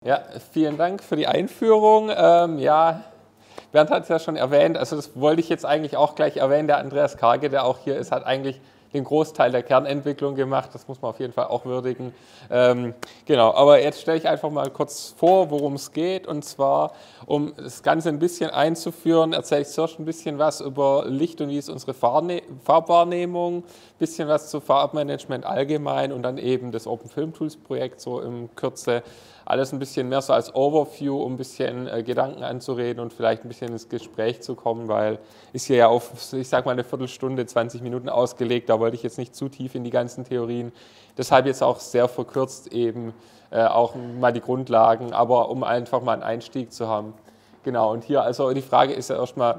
Ja, vielen Dank für die Einführung. Ja, Bernd hat es ja schon erwähnt, also das wollte ich jetzt eigentlich auch gleich erwähnen. Der Andreas Karge, der auch hier ist, hat eigentlich den Großteil der Kernentwicklung gemacht. Das muss man auf jeden Fall auch würdigen. Genau, aber jetzt stelle ich einfach mal kurz vor, worum es geht. Und zwar, um das Ganze ein bisschen einzuführen, erzähle ich zuerst ein bisschen was über Licht und wie ist unsere Farbwahrnehmung, ein bisschen was zu Farbmanagement allgemein und dann eben das Open Film Tools Projekt so in Kürze. Alles ein bisschen mehr so als Overview, um ein bisschen Gedanken anzureden und vielleicht ein bisschen ins Gespräch zu kommen, weil ist hier ja auf, ich sag mal, eine Viertelstunde, 20 Minuten ausgelegt, da wollte ich jetzt nicht zu tief in die ganzen Theorien. Deshalb jetzt auch sehr verkürzt eben auch mal die Grundlagen, aber um einfach mal einen Einstieg zu haben. Genau, und hier, also die Frage ist ja erstmal,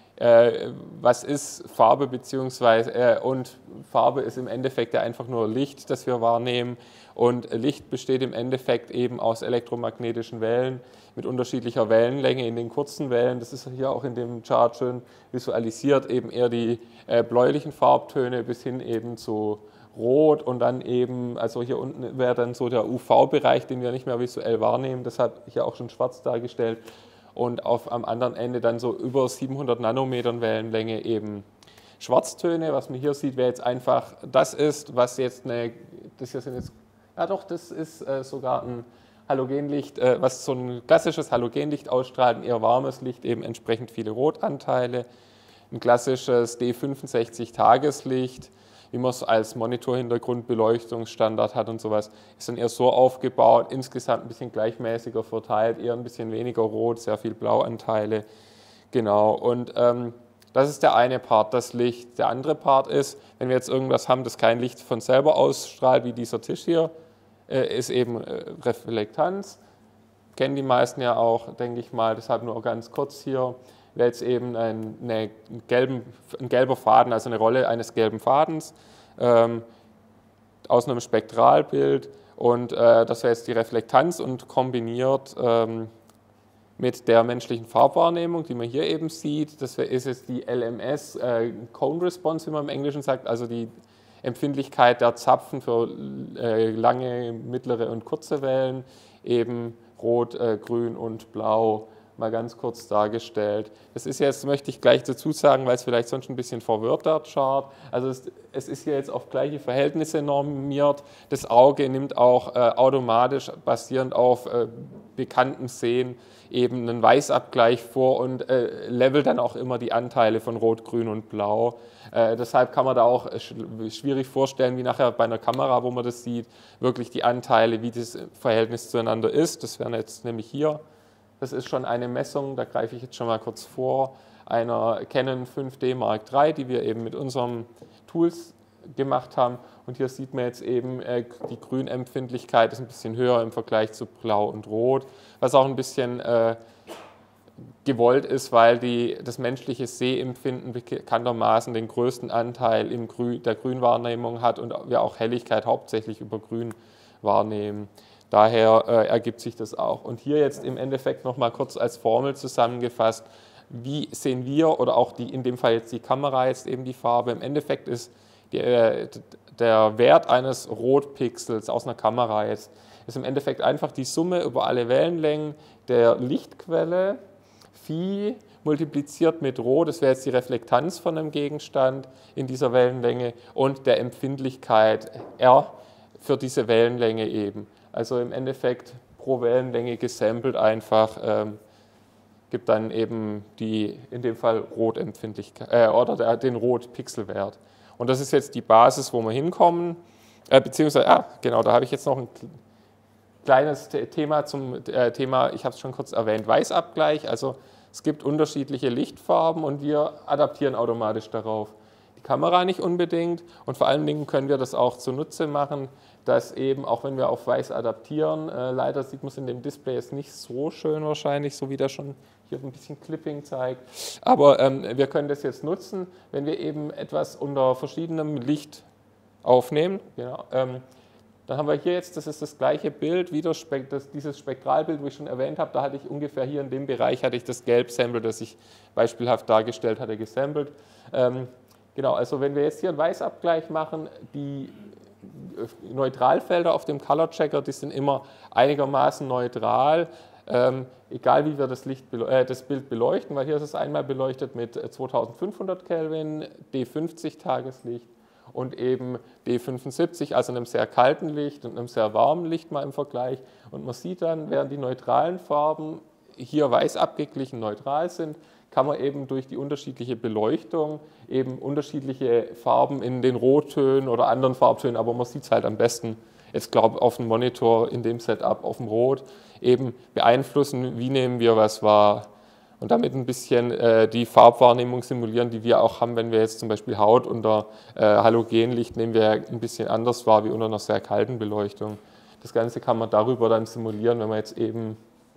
was ist Farbe beziehungsweise und Farbe ist im Endeffekt ja einfach nur Licht, das wir wahrnehmen und Licht besteht im Endeffekt eben aus elektromagnetischen Wellen mit unterschiedlicher Wellenlänge in den kurzen Wellen, das ist hier auch in dem Chart schön visualisiert, eben eher die bläulichen Farbtöne bis hin eben zu Rot und dann eben, also hier unten wäre dann so der UV-Bereich, den wir nicht mehr visuell wahrnehmen, deshalb hier auch schon schwarz dargestellt. Und am anderen Ende dann so über 700 Nanometern Wellenlänge eben Schwarztöne. Was man hier sieht, wäre jetzt einfach, das ist, was jetzt das hier sind jetzt, ja doch, das ist sogar ein Halogenlicht, was so ein klassisches Halogenlicht ausstrahlt, ein eher warmes Licht, eben entsprechend viele Rotanteile. Ein klassisches D65-Tageslicht, wie man es als Monitorhintergrundbeleuchtungsstandard hat und sowas, ist dann eher so aufgebaut, insgesamt ein bisschen gleichmäßiger verteilt, eher ein bisschen weniger rot, sehr viel Blauanteile. Genau, und das ist der eine Part, das Licht. Der andere Part ist, wenn wir jetzt irgendwas haben, das kein Licht von selber ausstrahlt, wie dieser Tisch hier, ist eben Reflektanz. Kennen die meisten ja auch, denke ich mal, deshalb nur ganz kurz hier. Wäre jetzt eben ein gelber Faden, also eine Rolle eines gelben Fadens aus einem Spektralbild und das wäre jetzt die Reflektanz und kombiniert mit der menschlichen Farbwahrnehmung, die man hier eben sieht. Das ist jetzt die LMS, Cone Response, wie man im Englischen sagt, also die Empfindlichkeit der Zapfen für lange, mittlere und kurze Wellen, eben rot, grün und blau. Mal ganz kurz dargestellt. Das ist jetzt, möchte ich gleich dazu sagen, weil es vielleicht sonst ein bisschen verwirrt, der Chart. Also es ist hier jetzt auf gleiche Verhältnisse normiert. Das Auge nimmt auch automatisch, basierend auf bekannten Sehen, eben einen Weißabgleich vor und levelt dann auch immer die Anteile von Rot, Grün und Blau. Deshalb kann man da auch schwierig vorstellen, wie nachher bei einer Kamera, wo man das sieht, wirklich die Anteile, wie das Verhältnis zueinander ist. Das wären jetzt nämlich hier. Das ist schon eine Messung, da greife ich jetzt schon mal kurz vor, einer Canon 5D Mark III, die wir eben mit unseren Tools gemacht haben. Und hier sieht man jetzt eben, die Grünempfindlichkeit ist ein bisschen höher im Vergleich zu Blau und Rot, was auch ein bisschen gewollt ist, weil das menschliche Sehempfinden bekanntermaßen den größten Anteil der Grünwahrnehmung hat und wir auch Helligkeit hauptsächlich über Grün wahrnehmen. Daher ergibt sich das auch. Und hier jetzt im Endeffekt nochmal kurz als Formel zusammengefasst, wie sehen wir oder auch in dem Fall jetzt die Kamera jetzt eben die Farbe. Im Endeffekt ist der Wert eines Rotpixels aus einer Kamera jetzt, ist im Endeffekt einfach die Summe über alle Wellenlängen der Lichtquelle, Phi multipliziert mit Rho, das wäre jetzt die Reflektanz von einem Gegenstand in dieser Wellenlänge und der Empfindlichkeit R für diese Wellenlänge eben. Also im Endeffekt pro Wellenlänge gesampelt einfach, gibt dann eben in dem Fall Rotempfindlichkeit oder den Rotpixelwert. Und das ist jetzt die Basis, wo wir hinkommen, beziehungsweise, genau, da habe ich jetzt noch ein kleines Thema zum Thema, ich habe es schon kurz erwähnt, Weißabgleich. Also es gibt unterschiedliche Lichtfarben und wir adaptieren automatisch darauf. Die Kamera nicht unbedingt und vor allen Dingen können wir das auch zunutze machen, dass eben, auch wenn wir auf Weiß adaptieren, leider sieht man es in dem Display jetzt nicht so schön wahrscheinlich, so wie der schon hier ein bisschen Clipping zeigt, aber wir können das jetzt nutzen, wenn wir eben etwas unter verschiedenem Licht aufnehmen. Genau, dann haben wir hier jetzt, das ist das gleiche Bild, wieder dieses Spektralbild, wo ich schon erwähnt habe, da hatte ich ungefähr hier in dem Bereich, hatte ich das Gelb-Sample, das ich beispielhaft dargestellt hatte, gesampelt. Genau, also wenn wir jetzt hier einen Weißabgleich machen, die Neutralfelder auf dem Color Checker, die sind immer einigermaßen neutral, egal wie wir das Bild beleuchten, weil hier ist es einmal beleuchtet mit 2500 Kelvin, D50 Tageslicht und eben D75, also einem sehr kalten Licht und einem sehr warmen Licht mal im Vergleich. Und man sieht dann, während die neutralen Farben hier weiß abgeglichen neutral sind, kann man eben durch die unterschiedliche Beleuchtung eben unterschiedliche Farben in den Rottönen oder anderen Farbtönen, aber man sieht es halt am besten, jetzt glaube ich auf dem Monitor in dem Setup auf dem Rot, eben beeinflussen, wie nehmen wir was wahr und damit ein bisschen die Farbwahrnehmung simulieren, die wir auch haben, wenn wir jetzt zum Beispiel Haut unter Halogenlicht nehmen wir ein bisschen anders wahr wie unter einer sehr kalten Beleuchtung. Das Ganze kann man darüber dann simulieren, wenn man jetzt eben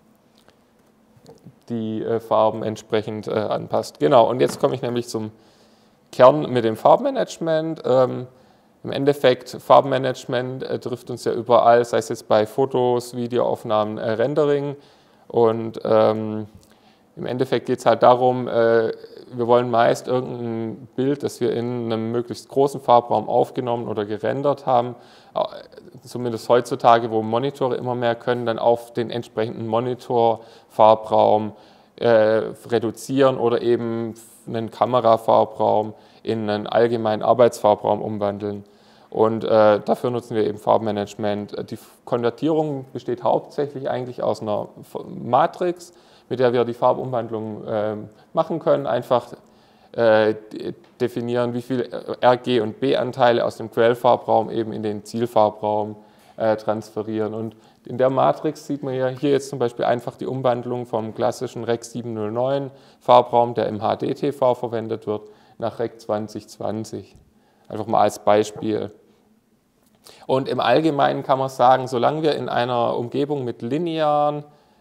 die Farben entsprechend anpasst. Genau, und jetzt komme ich nämlich zum Kern mit dem Farbmanagement. Im Endeffekt, Farbmanagement trifft uns ja überall, sei es jetzt bei Fotos, Videoaufnahmen, Rendering. Und im Endeffekt geht es halt darum, wir wollen meist irgendein Bild, das wir in einem möglichst großen Farbraum aufgenommen oder gerendert haben, zumindest heutzutage, wo Monitore immer mehr können, dann auf den entsprechenden Monitor-Farbraum reduzieren oder eben einen Kamerafarbraum in einen allgemeinen Arbeitsfarbraum umwandeln. Und dafür nutzen wir eben Farbmanagement. Die Konvertierung besteht hauptsächlich eigentlich aus einer Matrix, mit der wir die Farbumwandlung machen können. Einfach definieren, wie viel RG- und B-Anteile aus dem Quellfarbraum eben in den Zielfarbraum transferieren. Und in der Matrix sieht man ja hier jetzt zum Beispiel einfach die Umwandlung vom klassischen Rec 709 Farbraum, der im HD-TV verwendet wird, nach Rec 2020. Einfach mal als Beispiel. Und im Allgemeinen kann man sagen, solange wir in einer Umgebung mit linearer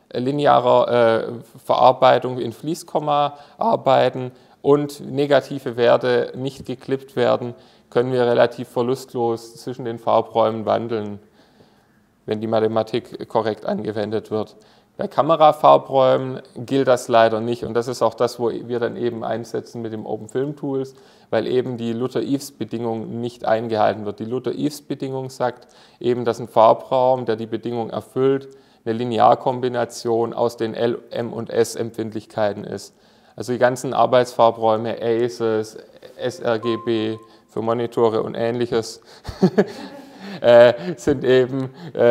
Verarbeitung in Fließkomma arbeiten und negative Werte nicht geklippt werden, können wir relativ verlustlos zwischen den Farbräumen wandeln, wenn die Mathematik korrekt angewendet wird. Bei Kamerafarbräumen gilt das leider nicht und das ist auch das, wo wir dann eben einsetzen mit dem Open Film Tools, weil eben die Luther-Eaves-Bedingung nicht eingehalten wird. Die Luther-Eaves-Bedingung sagt eben, dass ein Farbraum, der die Bedingung erfüllt, eine Linearkombination aus den L, M und S Empfindlichkeiten ist. Also die ganzen Arbeitsfarbräume, ACES, sRGB für Monitore und ähnliches sind eben,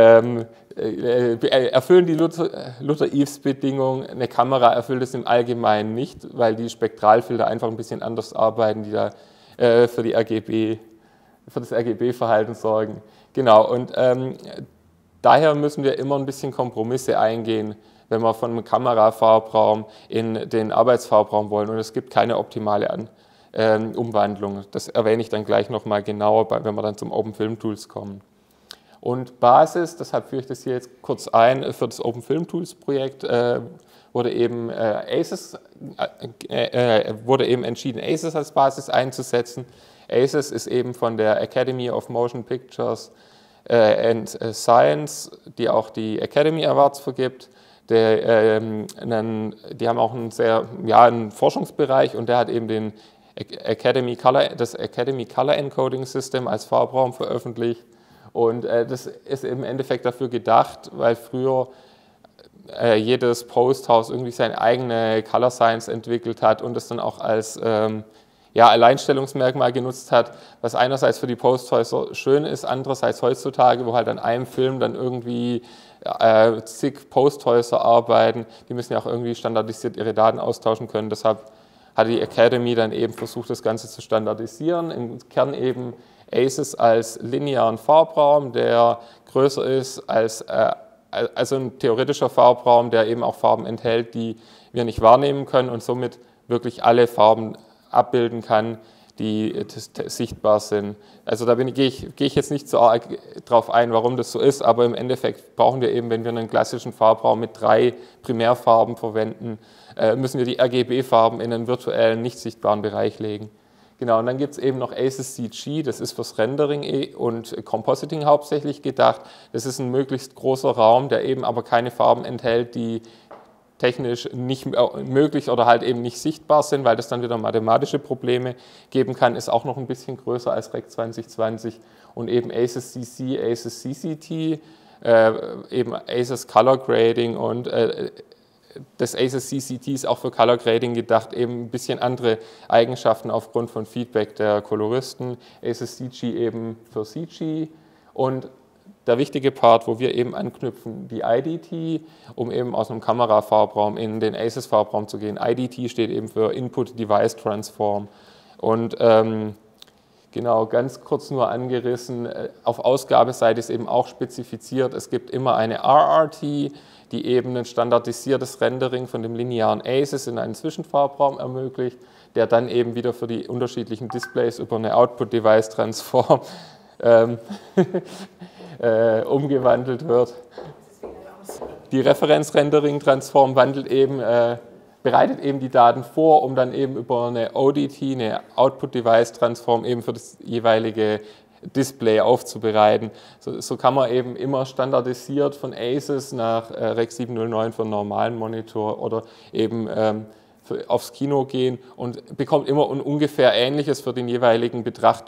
erfüllen die Luther-Eaves-Bedingung. Eine Kamera erfüllt es im Allgemeinen nicht, weil die Spektralfilter einfach ein bisschen anders arbeiten, die da für das RGB-Verhalten sorgen. Genau, und daher müssen wir immer ein bisschen Kompromisse eingehen, wenn wir von einem Kamerafarbraum in den Arbeitsfarbraum wollen. Und es gibt keine optimale Umwandlung. Das erwähne ich dann gleich nochmal genauer, wenn wir dann zum Open Film Tools kommen. Und Basis, deshalb führe ich das hier jetzt kurz ein, für das Open Film Tools Projekt wurde eben entschieden, ACES als Basis einzusetzen. ACES ist eben von der Academy of Motion Pictures and Science, die auch die Academy Awards vergibt. Die haben auch einen Forschungsbereich und der hat eben das Academy Color Encoding System als Farbraum veröffentlicht. Und das ist im Endeffekt dafür gedacht, weil früher jedes Posthaus irgendwie seine eigene Color Science entwickelt hat und es dann auch als Alleinstellungsmerkmal genutzt hat, was einerseits für die Posthäuser schön ist, andererseits heutzutage, wo halt an einem Film dann irgendwie zig Posthäuser arbeiten, die müssen ja auch irgendwie standardisiert ihre Daten austauschen können. Deshalb hat die Academy dann eben versucht, das Ganze zu standardisieren. Im Kern eben ACES als linearen Farbraum, der größer ist als also ein theoretischer Farbraum, der eben auch Farben enthält, die wir nicht wahrnehmen können und somit wirklich alle Farben abbilden kann, die sichtbar sind. Also da gehe ich jetzt nicht so arg drauf ein, warum das so ist, aber im Endeffekt brauchen wir eben, wenn wir einen klassischen Farbraum mit 3 Primärfarben verwenden, müssen wir die RGB-Farben in einen virtuellen, nicht sichtbaren Bereich legen. Genau, und dann gibt es eben noch ACES CG, das ist fürs Rendering und Compositing hauptsächlich gedacht. Das ist ein möglichst großer Raum, der eben aber keine Farben enthält, die technisch nicht möglich oder halt eben nicht sichtbar sind, weil das dann wieder mathematische Probleme geben kann, ist auch noch ein bisschen größer als Rec 2020 und eben ACES CC, ACES CCT, eben ACES Color Grading und das ACES CCT ist auch für Color Grading gedacht, eben ein bisschen andere Eigenschaften aufgrund von Feedback der Koloristen, ACES CG eben für CG und der wichtige Part, wo wir eben anknüpfen, die IDT, um eben aus einem Kamerafarbraum in den ACES-Farbraum zu gehen. IDT steht eben für Input Device Transform. Und genau, ganz kurz nur angerissen, auf Ausgabeseite ist eben auch spezifiziert, es gibt immer eine RRT, die eben ein standardisiertes Rendering von dem linearen ACES in einen Zwischenfarbraum ermöglicht, der dann eben wieder für die unterschiedlichen Displays über eine Output Device Transform umgewandelt wird. Die Referenz-Rendering-Transform bereitet eben die Daten vor, um dann eben über eine ODT, eine Output-Device-Transform, eben für das jeweilige Display aufzubereiten. So kann man eben immer standardisiert von ACES nach Rec 709 für einen normalen Monitor oder eben aufs Kino gehen und bekommt immer ein ungefähr Ähnliches für den jeweiligen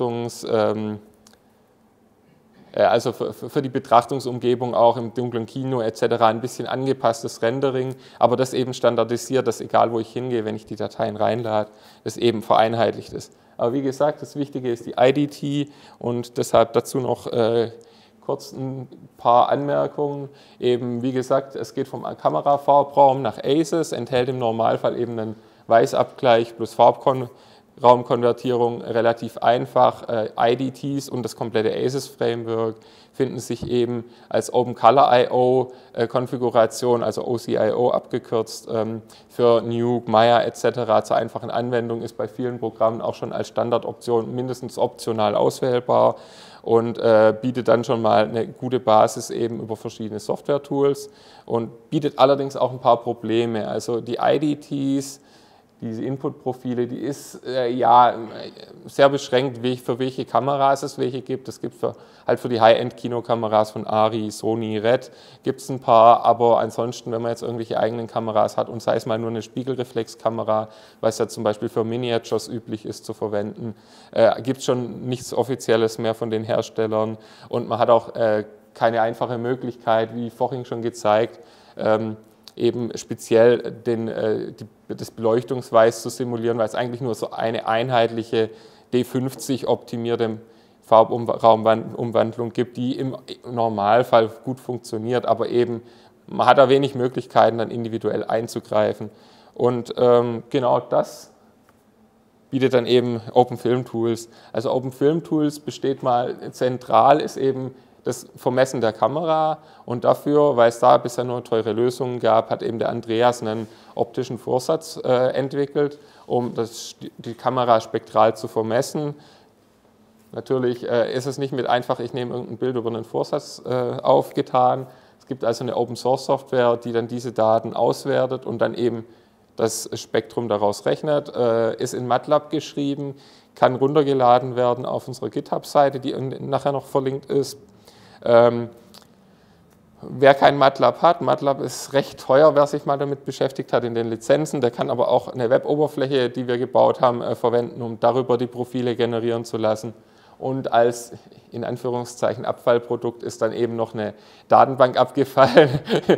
also für die Betrachtungsumgebung auch im dunklen Kino etc. ein bisschen angepasstes Rendering, aber das eben standardisiert, dass egal wo ich hingehe, wenn ich die Dateien reinlade, das eben vereinheitlicht ist. Aber wie gesagt, das Wichtige ist die IDT und deshalb dazu noch kurz ein paar Anmerkungen. Eben wie gesagt, es geht vom Kamerafarbraum nach ACES, enthält im Normalfall eben einen Weißabgleich plus Farbraumkonvertierung, relativ einfach. IDTs und das komplette ACES-Framework finden sich eben als Open Color I/O Konfiguration, also OCIO abgekürzt, für Nuke, Maya etc. zur einfachen Anwendung, ist bei vielen Programmen auch schon als Standardoption mindestens optional auswählbar und bietet dann schon mal eine gute Basis eben über verschiedene Software-Tools und bietet allerdings auch ein paar Probleme. Also die IDTs, diese Input-Profile, die ist ja sehr beschränkt, für welche Kameras es welche gibt. Es gibt halt für die High-End-Kinokameras von Arri, Sony, Red gibt es ein paar, aber ansonsten, wenn man jetzt irgendwelche eigenen Kameras hat und sei es mal nur eine Spiegelreflexkamera, was ja zum Beispiel für Miniatures üblich ist zu verwenden, gibt es schon nichts Offizielles mehr von den Herstellern und man hat auch keine einfache Möglichkeit, wie vorhin schon gezeigt, eben speziell das Beleuchtungsweiß zu simulieren, weil es eigentlich nur so eine einheitliche D50 optimierte Farbraumumwandlung gibt, die im Normalfall gut funktioniert, aber eben man hat da wenig Möglichkeiten, dann individuell einzugreifen. Und genau das bietet dann eben Open Film Tools. Also Open Film Tools besteht mal zentral, ist eben das Vermessen der Kamera und dafür, weil es da bisher nur teure Lösungen gab, hat eben der Andreas einen optischen Vorsatz entwickelt, um die Kamera spektral zu vermessen. Natürlich ist es nicht mit einfach, ich nehme irgendein Bild über einen Vorsatz aufgetan. Es gibt also eine Open-Source-Software, die dann diese Daten auswertet und dann eben das Spektrum daraus rechnet, ist in MATLAB geschrieben, kann runtergeladen werden auf unserer GitHub-Seite, die nachher noch verlinkt ist. Wer kein MATLAB hat, MATLAB ist recht teuer, wer sich mal damit beschäftigt hat in den Lizenzen, der kann aber auch eine Web-Oberfläche, die wir gebaut haben, verwenden, um darüber die Profile generieren zu lassen. Und als, in Anführungszeichen, Abfallprodukt ist dann eben noch eine Datenbank abgefallen,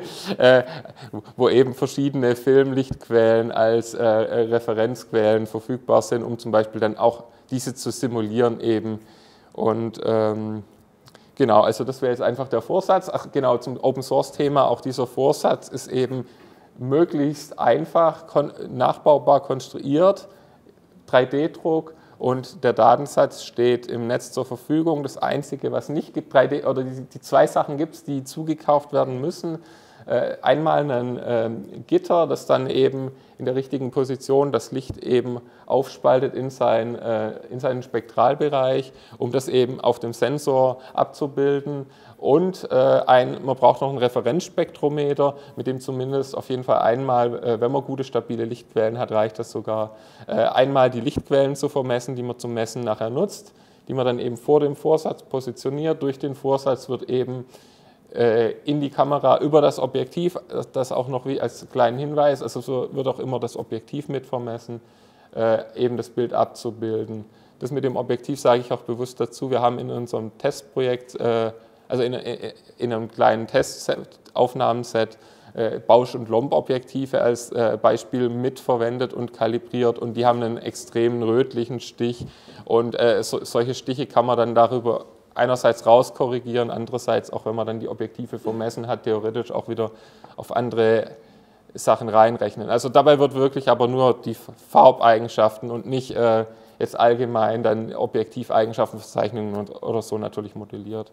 wo eben verschiedene Filmlichtquellen als Referenzquellen verfügbar sind, um zum Beispiel dann auch diese zu simulieren eben. Und genau, also das wäre jetzt einfach der Vorsatz. Ach genau, zum Open-Source-Thema, auch dieser Vorsatz ist eben möglichst einfach nachbaubar konstruiert, 3D-Druck und der Datensatz steht im Netz zur Verfügung. Das Einzige, was nicht gibt, 3D, oder die zwei Sachen gibt es, die zugekauft werden müssen. Einmal ein Gitter, das dann eben in der richtigen Position das Licht eben aufspaltet in seinen Spektralbereich, um das eben auf dem Sensor abzubilden. Und man braucht noch ein Referenzspektrometer, mit dem zumindest auf jeden Fall einmal, wenn man gute, stabile Lichtquellen hat, reicht das sogar, einmal die Lichtquellen zu vermessen, die man zum Messen nachher nutzt, die man dann eben vor dem Vorsatz positioniert. Durch den Vorsatz wird eben in die Kamera über das Objektiv, das auch noch wie als kleinen Hinweis, also so wird auch immer das Objektiv mit vermessen, eben das Bild abzubilden. Das mit dem Objektiv sage ich auch bewusst dazu. Wir haben in unserem Testprojekt, also in einem kleinen Testaufnahmenset, Bausch- und Lomb-Objektive als Beispiel mitverwendet und kalibriert und die haben einen extremen rötlichen Stich und solche Stiche kann man dann darüber einerseits rauskorrigieren, andererseits auch wenn man dann die Objektive vermessen hat, theoretisch auch wieder auf andere Sachen reinrechnen. Also dabei wird wirklich aber nur die Farbeigenschaften und nicht jetzt allgemein dann Objektiveigenschaftenverzeichnungen oder so natürlich modelliert.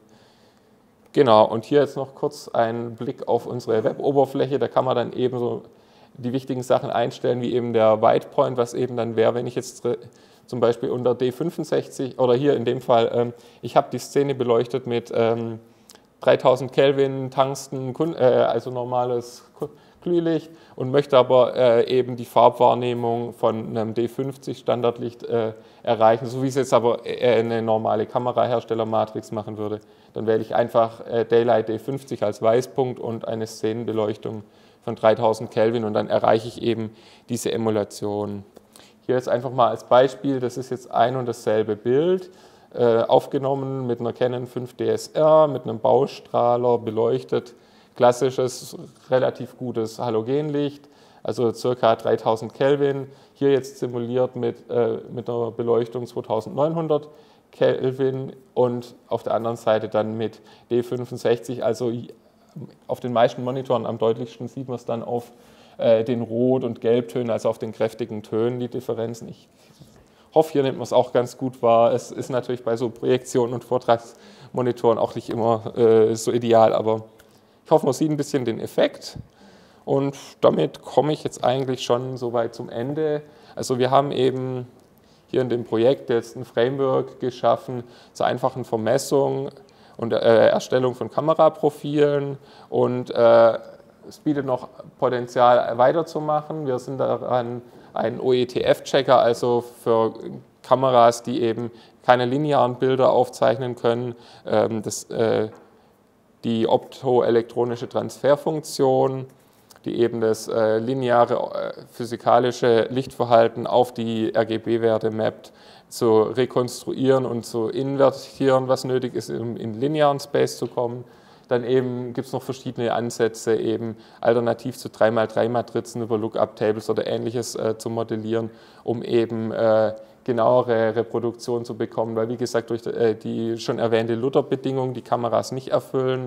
Genau, und hier jetzt noch kurz ein Blick auf unsere Web-Oberfläche. Da kann man dann eben so die wichtigen Sachen einstellen, wie eben der White Point, was eben dann wäre, wenn ich jetzt zum Beispiel unter D65 oder hier in dem Fall, ich habe die Szene beleuchtet mit 3000 Kelvin Tungsten, also normales Glühlicht und möchte aber eben die Farbwahrnehmung von einem D50 Standardlicht erreichen, so wie es jetzt aber eine normale Kameraherstellermatrix machen würde. Dann wähle ich einfach Daylight D50 als Weißpunkt und eine Szenenbeleuchtung von 3000 Kelvin und dann erreiche ich eben diese Emulation. Hier jetzt einfach mal als Beispiel, das ist jetzt ein und dasselbe Bild, aufgenommen mit einer Canon 5DSR, mit einem Baustrahler, beleuchtet, klassisches, relativ gutes Halogenlicht, also ca. 3000 Kelvin, hier jetzt simuliert mit einer Beleuchtung 2900 Kelvin und auf der anderen Seite dann mit D65, also auf den meisten Monitoren am deutlichsten sieht man es dann auf den Rot- und Gelbtönen, also auf den kräftigen Tönen, die Differenzen. Ich hoffe, hier nimmt man es auch ganz gut wahr. Es ist natürlich bei so Projektionen und Vortragsmonitoren auch nicht immer so ideal, aber ich hoffe, man sieht ein bisschen den Effekt. Und damit komme ich jetzt eigentlich schon soweit zum Ende. Also wir haben eben hier in dem Projekt jetzt ein Framework geschaffen zur einfachen Vermessung und Erstellung von Kameraprofilen und es bietet noch Potenzial weiterzumachen. Wir sind daran, einen OETF-Checker, also für Kameras, die eben keine linearen Bilder aufzeichnen können, die optoelektronische Transferfunktion, die eben das lineare physikalische Lichtverhalten auf die RGB-Werte mappt, zu rekonstruieren und zu invertieren, was nötig ist, um in linearen Space zu kommen. Dann eben gibt es noch verschiedene Ansätze, eben alternativ zu 3x3-Matrizen über Lookup-Tables oder Ähnliches zu modellieren, um eben genauere Reproduktion zu bekommen, weil wie gesagt, durch die schon erwähnte Luther-Bedingung die Kameras nicht erfüllen,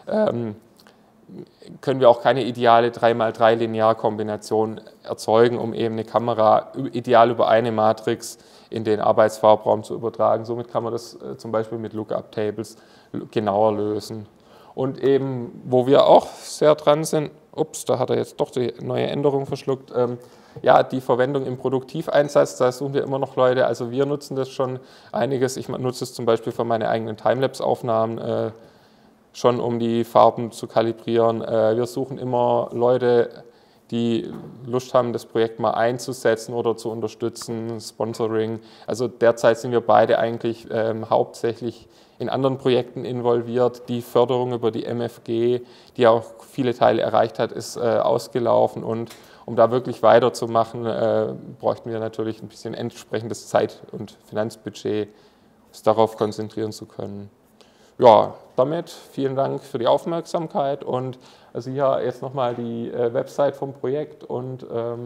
können wir auch keine ideale 3x3-Linearkombination erzeugen, um eben eine Kamera ideal über eine Matrix in den Arbeitsfarbraum zu übertragen. Somit kann man das zum Beispiel mit Lookup-Tables genauer lösen. Und eben, wo wir auch sehr dran sind, ups, da hat er jetzt doch die neue Änderung verschluckt, ja, die Verwendung im Produktiveinsatz, da suchen wir immer noch Leute, also wir nutzen das schon einiges, ich nutze es zum Beispiel für meine eigenen Timelapse-Aufnahmen, schon um die Farben zu kalibrieren. Wir suchen immer Leute, die Lust haben, das Projekt mal einzusetzen oder zu unterstützen, Sponsoring. Also derzeit sind wir beide eigentlich hauptsächlich in anderen Projekten involviert. Die Förderung über die MFG, die auch viele Teile erreicht hat, ist ausgelaufen und um da wirklich weiterzumachen, bräuchten wir natürlich ein bisschen entsprechendes Zeit- und Finanzbudget, uns darauf konzentrieren zu können. Ja, damit vielen Dank für die Aufmerksamkeit und also hier jetzt nochmal die Website vom Projekt und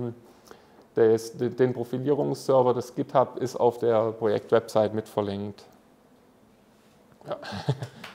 den Profilierungsserver des GitHub ist auf der Projektwebsite mit verlinkt. Ja.